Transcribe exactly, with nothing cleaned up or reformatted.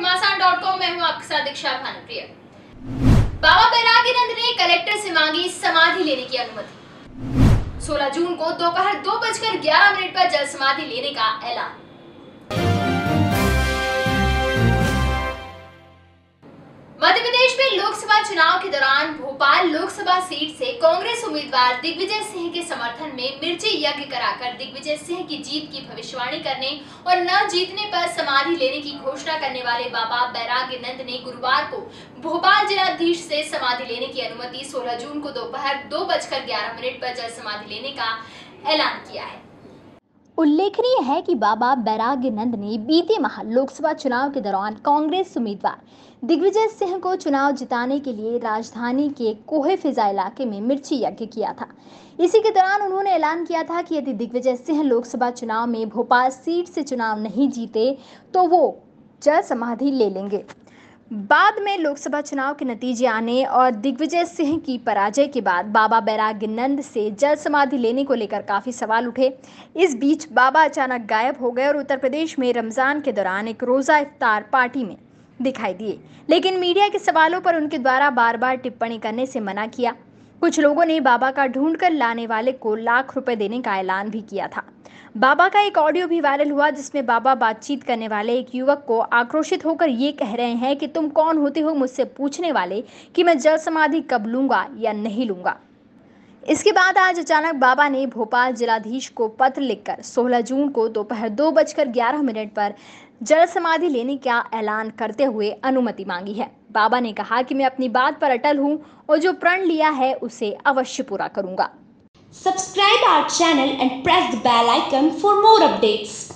घमासान dot com में हूँ आपके साथ दीक्षा भानुप्रिया। बाबा बैरागीनंद ने कलेक्टर से मांगी समाधि लेने की अनुमति। सोलह जून को दोपहर दो बजकर ग्यारह मिनट पर जल समाधि लेने का ऐलान। मध्य प्रदेश में लोकसभा चुनाव के दौरान भोपाल लोकसभा सीट से कांग्रेस उम्मीदवार दिग्विजय सिंह के समर्थन में मिर्ची यज्ञ कराकर दिग्विजय सिंह की जीत की भविष्यवाणी करने और न जीतने पर समाधि लेने की घोषणा करने वाले बाबा बैरागीनंद ने गुरुवार को भोपाल जिलाधीश से समाधि लेने की अनुमति सोलह जून को दोपहर दो बजकर ग्यारह मिनट पर जल समाधि लेने का ऐलान किया है। उल्लेखनीय है कि बाबा बैरागीनंद ने बीते माह लोकसभा चुनाव के दौरान कांग्रेस उम्मीदवार दिग्विजय सिंह को चुनाव जिताने के लिए राजधानी के कोहे फिजा इलाके में मिर्ची यज्ञ किया था। इसी के दौरान उन्होंने ऐलान किया था कि यदि दिग्विजय सिंह लोकसभा चुनाव में भोपाल सीट से चुनाव नहीं जीते तो वो जल समाधि ले लेंगे। बाद में लोकसभा चुनाव के नतीजे आने और दिग्विजय सिंह की पराजय के बाद बाबा बैरागीनंद से जल समाधि लेने को लेकर काफी सवाल उठे। इस बीच बाबा अचानक गायब हो गए और उत्तर प्रदेश में रमजान के दौरान एक रोजा इफ्तार पार्टी में दिखाई दिए, लेकिन मीडिया के सवालों पर उनके द्वारा बार बार टिप्पणी करने से मना किया। कुछ लोगों ने बाबा का ढूंढ कर लाने वाले को लाख रुपए देने का ऐलान भी किया था। बाबा का एक ऑडियो भी वायरल हुआ जिसमें बाबा बातचीत करने वाले एक युवक को आक्रोशित होकर ये कह रहे हैं कि तुम कौन होते हो मुझसे पूछने वाले कि मैं जल समाधि कब लूंगा या नहीं लूंगा। इसके बाद आज अचानक बाबा ने भोपाल जिलाधीश को पत्र लिखकर सोलह जून को दोपहर दो बजकर ग्यारह मिनट पर जल समाधि लेने का ऐलान करते हुए अनुमति मांगी है। बाबा ने कहा कि मैं अपनी बात पर अटल हूं और जो प्रण लिया है उसे अवश्य पूरा करूंगा। Subscribe our channel and press the bell icon for more updates.